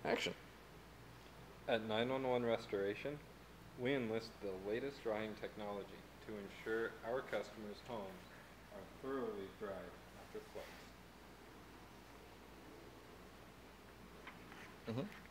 Action. At 911 Restoration, we enlist the latest drying technology to ensure our customers' homes are thoroughly dried after floods. Mm-hmm.